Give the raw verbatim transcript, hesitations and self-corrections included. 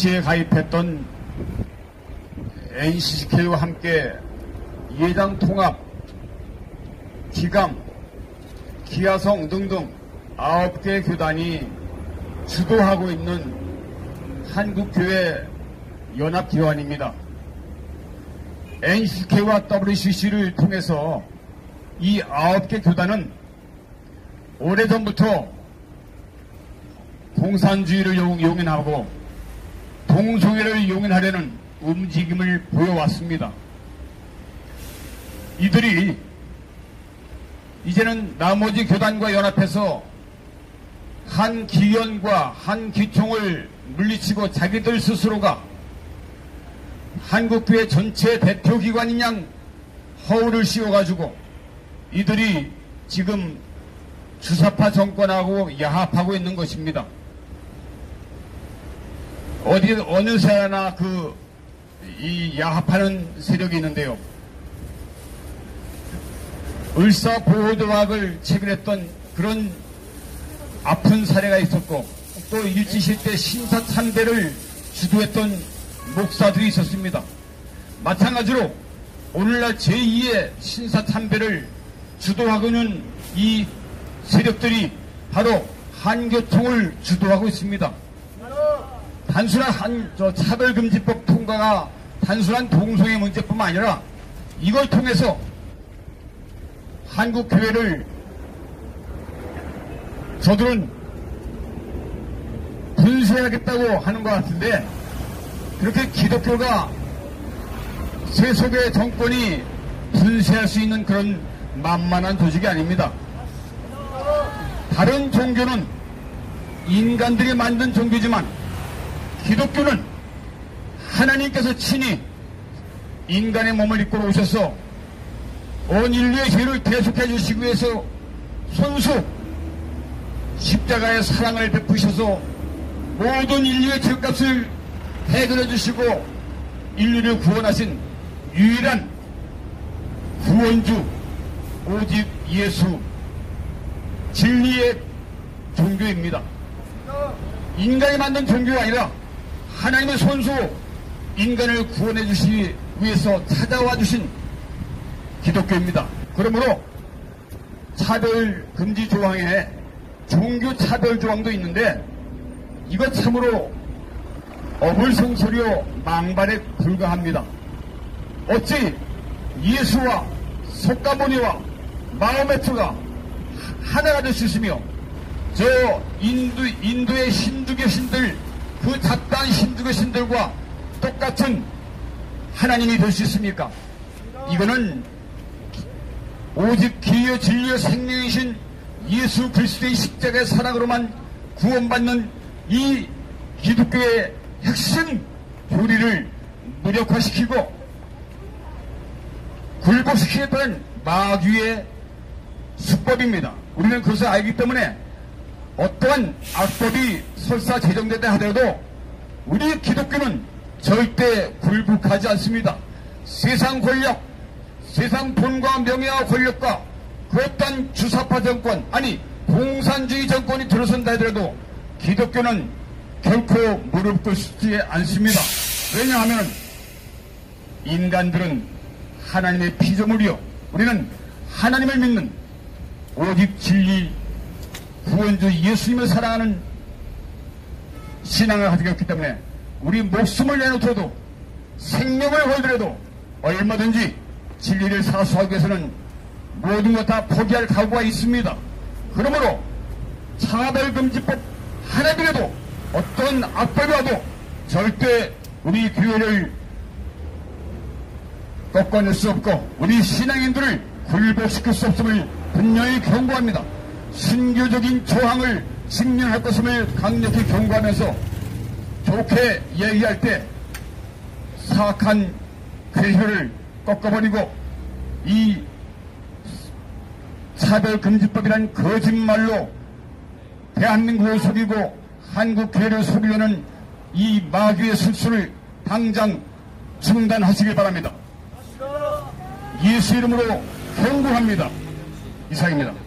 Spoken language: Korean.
정치에 가입했던 엔씨씨케이와 함께 예당 통합, 기감, 기아성 등등 아홉 개 교단이 주도하고 있는 한국교회 연합기관입니다. 엔씨씨케이와 더블유씨씨를 통해서 이 아홉 개 교단은 오래전부터 공산주의를 용인하고 동성애를 용인하려는 움직임을 보여왔습니다. 이들이 이제는 나머지 교단과 연합해서 한 기원과 한 기총을 물리치고 자기들 스스로가 한국교회 전체 대표기관인 양 허울을 씌워가지고 이들이 지금 주사파 정권하고 야합하고 있는 것입니다. 어디 어느 세나 그 이 야합하는 세력이 있는데요. 을사보호조약을 체결했던 그런 아픈 사례가 있었고 또 일제시대 때 신사참배를 주도했던 목사들이 있었습니다. 마찬가지로 오늘날 제이의 신사참배를 주도하고 있는 이 세력들이 바로 한교총을 주도하고 있습니다. 단순한 한, 저 차별금지법 통과가 단순한 동성애 문제뿐만 아니라 이걸 통해서 한국교회를 저들은 분쇄하겠다고 하는 것 같은데 그렇게 기독교가 세속의 정권이 분쇄할 수 있는 그런 만만한 조직이 아닙니다. 다른 종교는 인간들이 만든 종교지만 기독교는 하나님께서 친히 인간의 몸을 입고 오셔서 온 인류의 죄를 대속해 주시기 위해서 손수 십자가의 사랑을 베푸셔서 모든 인류의 죄값을 해결해 주시고 인류를 구원하신 유일한 구원주 오직 예수 진리의 종교입니다. 인간이 만든 종교가 아니라 하나님의 손수 인간을 구원해 주시기 위해서 찾아와 주신 기독교입니다. 그러므로 차별금지 조항에 종교 차별 조항도 있는데 이것 참으로 어불성설이요 망발에 불과합니다. 어찌 예수와 석가모니와 마호메트가 하나가 될 수 있으며 저 인도, 인도의 힌두교 신들 그 잡다한 힌두교 신들과 똑같은 하나님이 될 수 있습니까? 이거는 오직 길이요 진리요 생명이신 예수 그리스도의 십자가의 사랑으로만 구원받는 이 기독교의 핵심 교리를 무력화시키고 굴복시키겠다는 마귀의 수법입니다. 우리는 그것을 알기 때문에 어떠한 악법이 설사 제정된다 하더라도 우리 기독교는 절대 굴복하지 않습니다. 세상 권력, 세상 돈과 명예와 권력과 그 어떤 주사파 정권, 아니 공산주의 정권이 들어선다 하더라도 기독교는 결코 무릎 꿇지 않습니다. 왜냐하면 인간들은 하나님의 피조물이요 우리는 하나님을 믿는 오직 진리 구원주 예수님을 사랑하는 신앙을 가지고 있기 때문에 우리 목숨을 내놓더라도 생명을 걸더라도 얼마든지 진리를 사수하기 위해서는 모든 것 다 포기할 각오가 있습니다. 그러므로 차별금지법 하나이라도 어떤 악법이 와도 절대 우리 교회를 꺾어낼 수 없고 우리 신앙인들을 굴복시킬 수 없음을 분명히 경고합니다. 순교적인 조항을 직면할 것임을 강력히 경고하면서 좋게 얘기할 때 사악한 괴혈을 꺾어버리고 이 차별금지법이란 거짓말로 대한민국을 속이고 한국교회를 속이려는 이 마귀의 술수를 당장 중단하시길 바랍니다. 예수 이름으로 경고합니다. 이상입니다.